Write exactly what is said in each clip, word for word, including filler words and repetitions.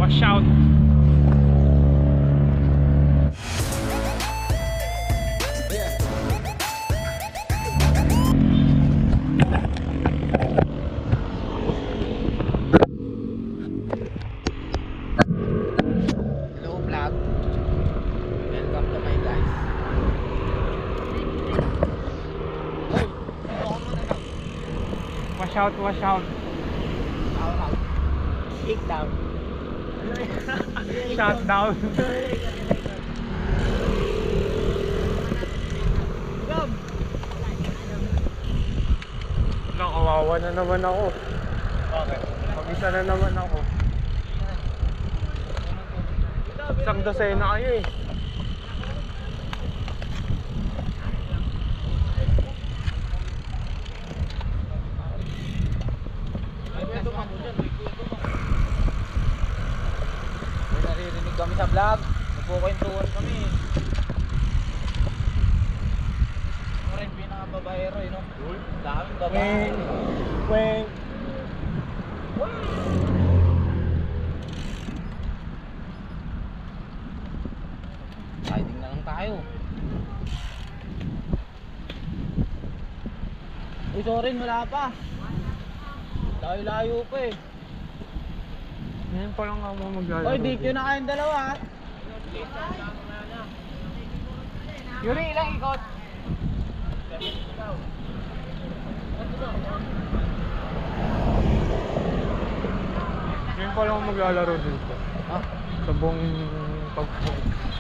Wash out. Hello vlog. Welcome to my guys. Oy, dito ako muna lang. Wash out, wash out. Out, out. Kick down. Shut down. Nakawawa na naman ako. Okay. Mag-isa na naman ako. Isang dosena kayo eh. May naririnig kami sa vlog. Nagkukwentuhan kami. Ako rin pinakababaero eh, no? Daming babae. Weng. Riding na lang tayo. Uy, sorry, wala pa. Layo-layo pa eh. Ngayon pa lang ako maglalaro. Oy, D Q na kayong dalawa ha. Yuri, ilang ikot? Ngayon pa lang ako maglalaro dito. Ha? Sa buong pag-pag.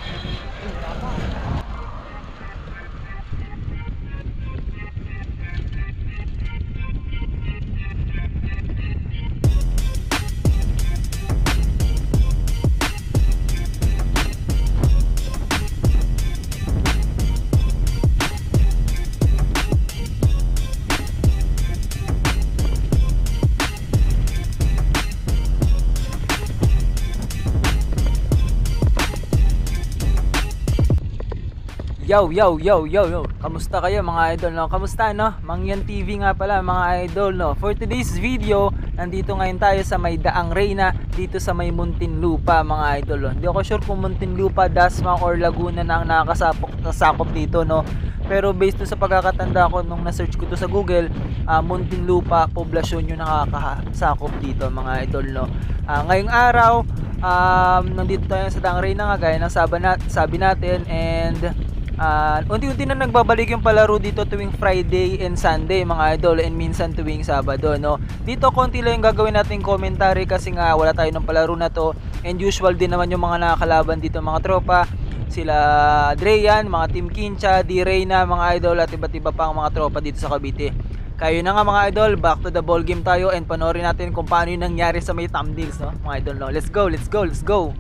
Yo, yo, yo, yo, yo. Kamusta kayo mga idol, no? Kamusta, no? Mangyan T V nga pala mga idol, no? For today's video, nandito ngayon tayo sa may Daang Reyna, dito sa may Muntinlupa mga idol, no? Hindi ako sure kung Muntinlupa, Dasma, or Laguna na ang nakakasakop sakop dito, no? Pero based to sa pagkakatanda ko nung na-search ko to sa Google, uh, Muntinlupa, poblasyon yung nakakasakop dito mga idol, no? Uh, ngayong araw, um, nandito tayo sa Daang Reyna nga, gaya ng sabi, nat sabi natin, and Uh, unti-unti na nagbabalik yung palaro dito tuwing Friday and Sunday mga idol, and minsan tuwing Sabado, no? Dito konti lang yung gagawin natin commentary kasi nga wala tayo ng palaro na to, and usual din naman yung mga nakakalaban dito mga tropa, sila Dreyan, mga Team Kincha, D-Reyna mga idol, at iba't iba pang mga tropa dito sa Cavite. Kayo na nga mga idol, back to the ball game tayo, and panoorin natin kung paano yung nangyari sa may thumbnails, no? Mga idol, no? Let's go, let's go, let's go!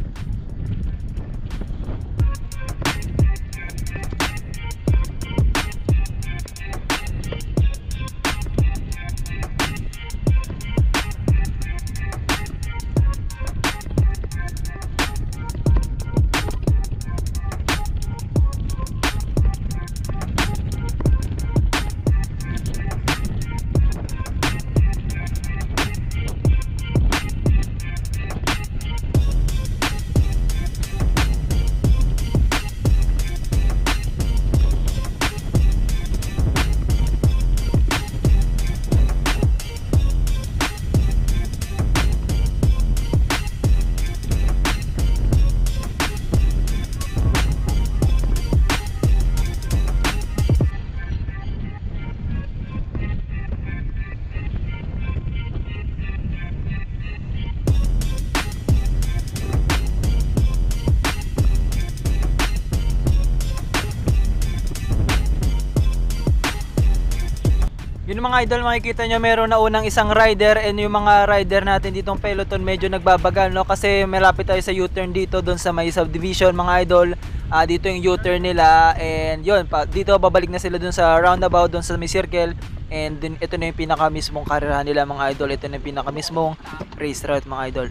Yun mga idol, makikita nyo meron na unang isang rider, and yung mga rider natin ditong peloton medyo nagbabagal, no? Kasi malapit tayo sa U-turn dito doon sa may subdivision mga idol. Uh, dito yung U-turn nila, and yun, pa, dito babalik na sila doon sa roundabout, doon sa may circle. And din, ito na yung pinaka mismong karerahan nila mga idol. Ito na yung pinaka mismong race route mga idol.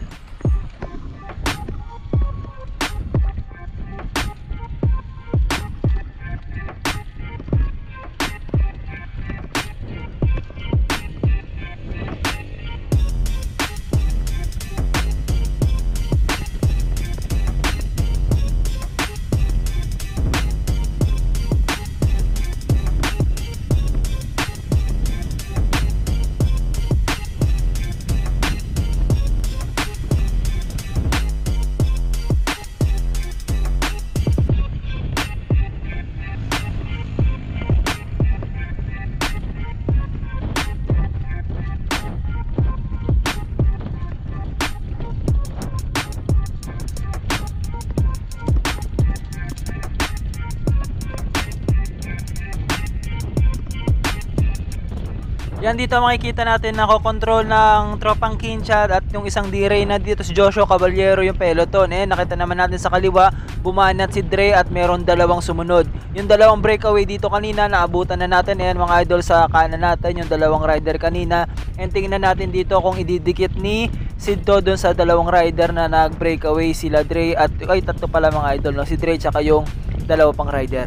Yan dito makikita natin na control ng tropang Kinchat at yung isang D-Ray na dito si Joshua Caballero yung peloton. Eh, nakita naman natin sa kaliwa, bumanat si Dre at meron dalawang sumunod. Yung dalawang breakaway dito kanina, naabutan na natin. Ayan mga idol sa kanan natin, yung dalawang rider kanina. And tingnan natin dito kung ididikit ni Sidto doon sa dalawang rider na nag-breakaway, sila Dre at, ay tatlo pala mga idol, no? Si Dre tsaka yung dalawa pang rider.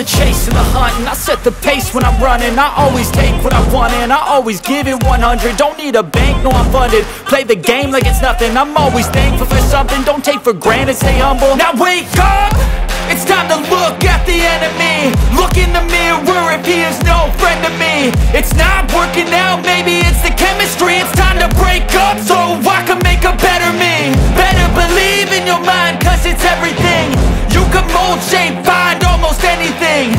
the chase and the hunt, and I set the pace when I'm running. I always take what I want and I always give it one hundred. Don't need a bank, no I'm funded. Play the game like it's nothing. I'm always thankful for something. Don't take for granted, stay humble. Now wake up! It's time to look at the enemy. Look in the mirror if he is no friend to me. It's not working out, maybe it's the chemistry. It's time to break up so I can make a better me. Better believe in your mind, cause it's everything. You can mold, shape, find almost anything.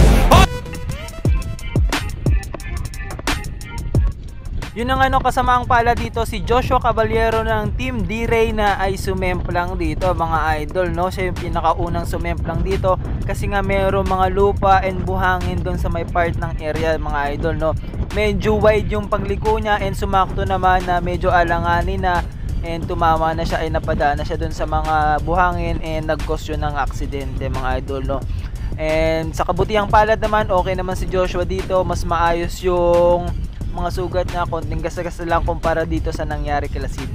Yun ang ano, kasamaang pala dito si Joshua Caballero ng Team D-Ray na ay sumemplang dito mga idol, no? Siya yung pinakaunang sumemplang dito kasi nga mayroong mga lupa and buhangin doon sa may part ng area mga idol, no? Medyo wide yung pagliko niya and sumakto naman na medyo alanganin na and tumama na siya ay napadana siya doon sa mga buhangin and nag-cause yun ng aksidente mga idol, no? And sa kabutihang palad naman, okay naman si Joshua dito, mas maayos yung mga sugat niya, konting gasa-gasa lang kumpara dito sa nangyari kila Sid.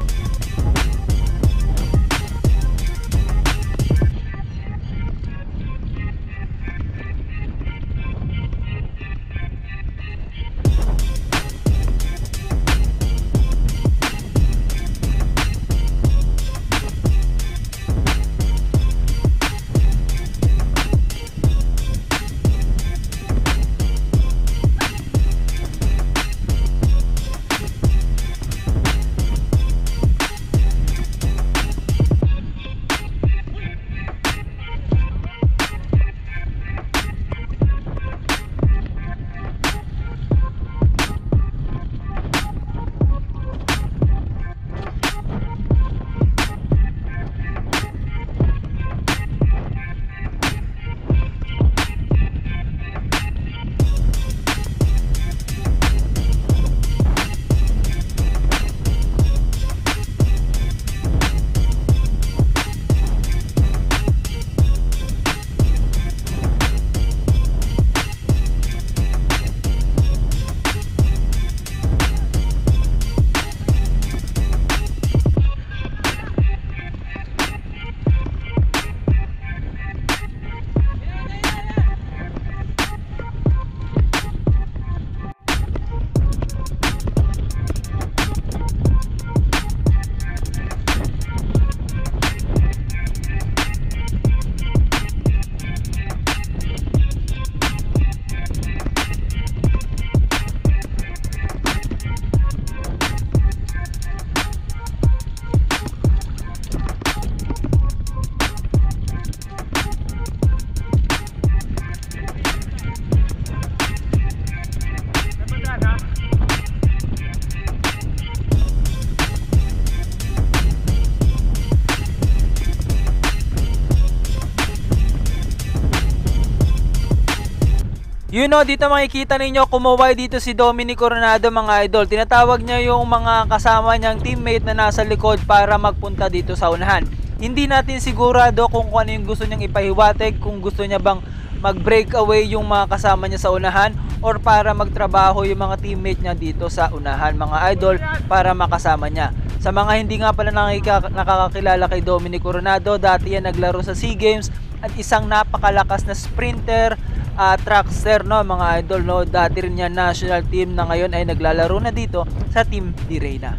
You know, dito makikita ninyo kumuway dito si Dominic Coronado mga idol. Tinatawag niya yung mga kasama niyang teammate na nasa likod para magpunta dito sa unahan. Hindi natin sigurado kung ano yung gusto niyang ipahiwatig, kung gusto niya bang mag-break away yung mga kasama niya sa unahan or para magtrabaho yung mga teammate niya dito sa unahan mga idol para makasama niya. Sa mga hindi nga pala nakakakilala kay Dominic Coronado, dati yan naglaro sa SEA Games at isang napakalakas na sprinter, uh, trackster, no mga idol, no. Dati rin yan national team na ngayon ay naglalaro na dito sa Team D-Ray na.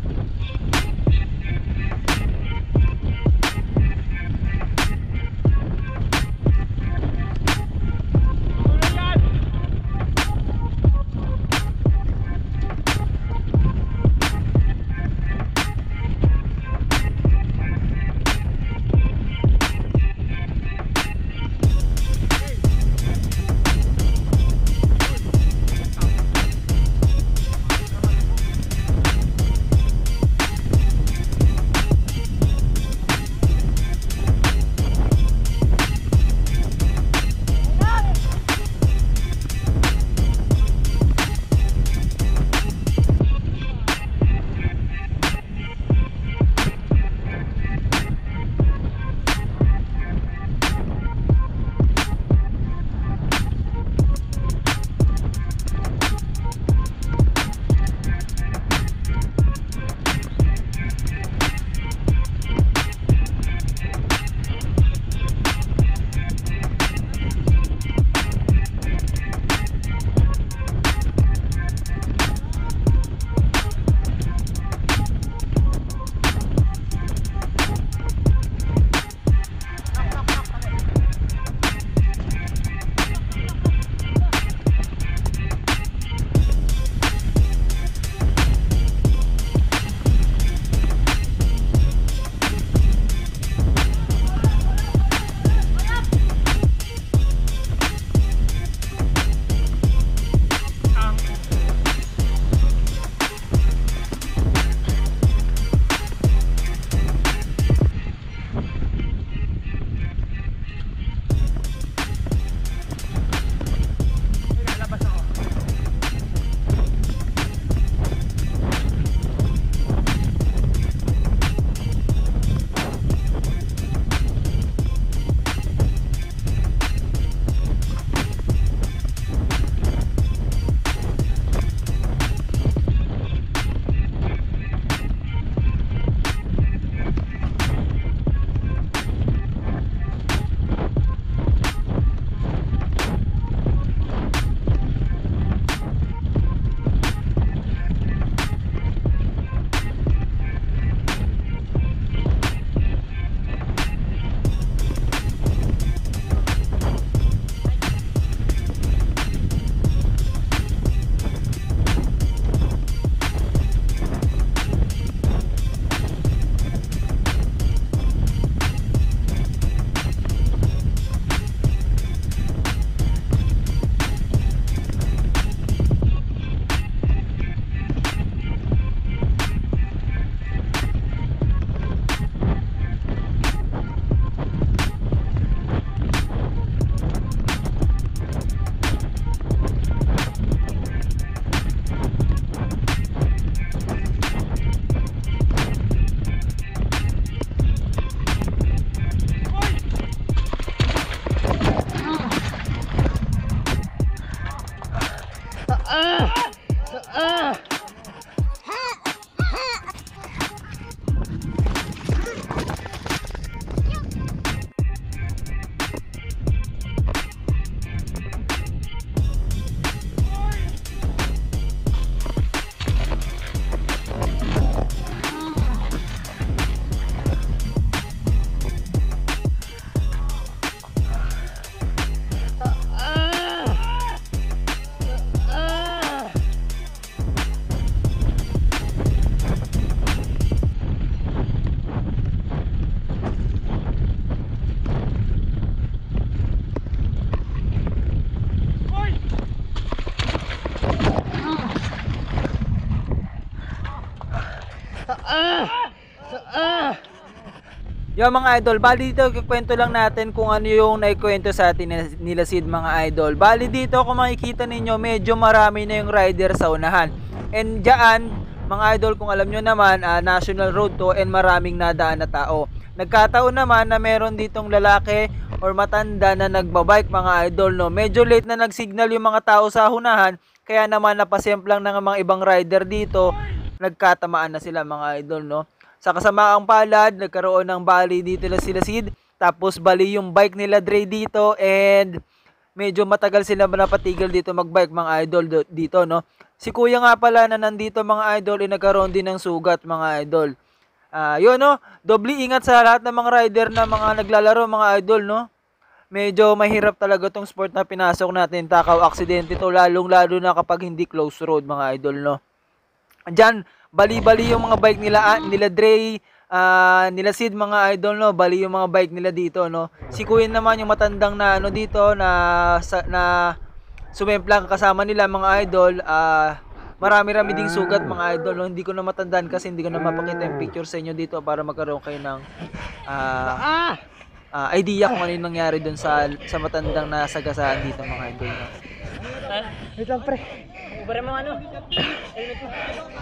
Yo mga idol, bali dito kikwento lang natin kung ano yung naikwento sa atin ni- nila Sid mga idol. Bali dito kung makikita ninyo medyo marami na yung rider sa unahan. And dyan mga idol kung alam nyo naman uh, national road to and maraming nadaan na tao. Nagkataon naman na meron ditong lalaki or matanda na nagbabike mga idol no. Medyo late na nagsignal yung mga tao sa unahan kaya naman napasemplang ng mga ibang rider dito. Nagkatamaan na sila mga idol no. Sa kasamaang palad, nagkaroon ng bali dito na sila Sid. Tapos bali yung bike nila Dre dito and medyo matagal sila napatigil dito magbike mga idol dito no. Si kuya nga pala na nandito mga idol ay nagkaroon din ng sugat mga idol. Ah, uh, yun no, doble ingat sa lahat ng mga rider na mga naglalaro mga idol no. Medyo mahirap talaga tong sport na pinasok natin, takaw aksidente to lalong lalo na kapag hindi close road mga idol no. Diyan bali-bali yung mga bike nila uh, nila Dre, uh, nila Sid mga idol no, bali yung mga bike nila dito no. Si kuya naman yung matandang na ano dito na sa, na sumemplang kasama nila mga idol, uh, marami-rami ding sugat mga idol no? Hindi ko na matandaan kasi hindi ko na mapakita yung picture sa inyo dito para magkaroon kayo ng uh, uh, idea kung ano yung nangyari dun sa, sa matandang nasagasaan dito mga idol no? Wait lang pre. Ubara mo ano? Helmet mo.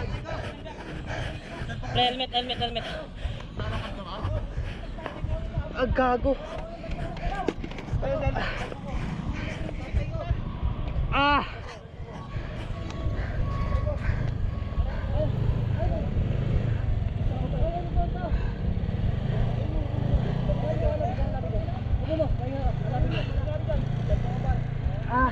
Pre, helmet, helmet, helmet. Ah, gago. Ah! Ah!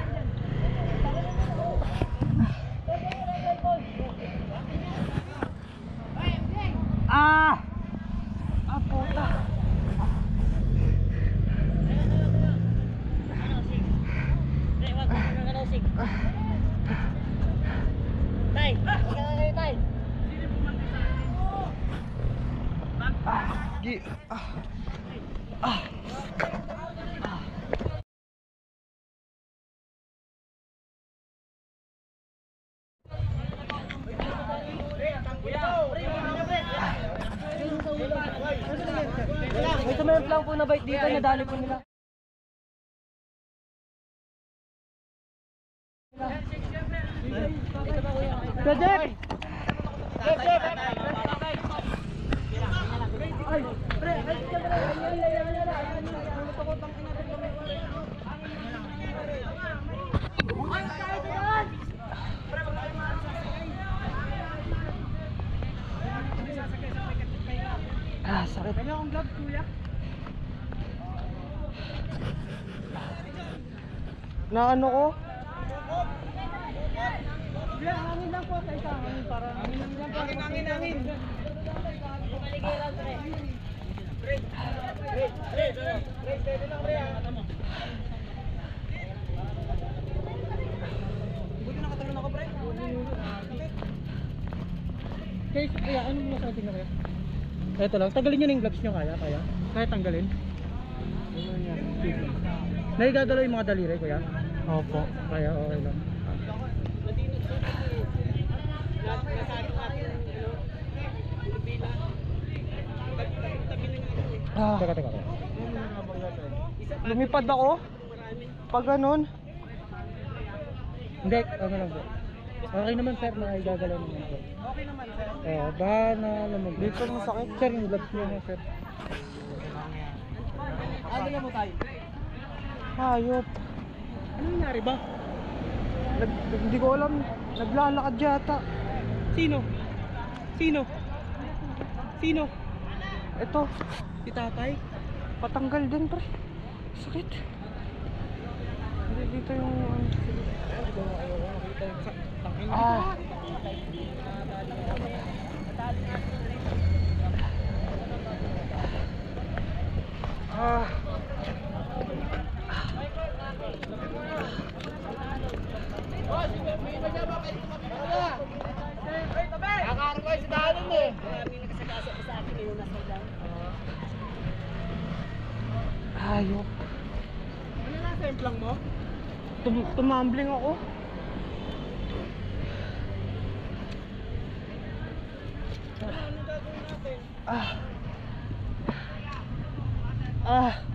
Ah! Ah, puta! Tay! Tay! Ah! Gi! Ah! Ah! May tumemplang po na bike dito, nadali po nila. Project! Ah, sakit. Kanya akong gloves, kuya. Na ano ko? Bilang hangin lang po sa isang hangin para hangin lang po. Hangin, hangin, hangin. Baligay lang, pre. Pre, pre, pre, pre, steady lang, pre. Buti nakatalon ako, pre. Okay, kaya ano mo sa ating na kaya? Ito lang, tagalin nyo na yung gloves nyo kaya, kaya? Kaya tanggalin? Nagagalaw yung mga daliri kuya? Opo. Kaya okay lang. Ah. Teka, teka, teka. Lumipad ako? Pag ganun? Hindi, ano lang po. Okay naman sir, nakagagalaw naman po. Okay naman sir? Eh, baka na lamag. Dito mo sakit? Sir, yung gloves nyo mo sir. Ano na mo tayo? Hayop. Ano nangyari ba? Nag, hindi ko alam. Naglalakad yata. Sino? Sino? Sino? Ito. Si tatay? Patanggal din pre. Sakit. Hindi dito yung... Ah. Ah. Hayop. Ano na sa implang mo? Tum tumambling ako. Ano gagawin natin? Ah. Ah.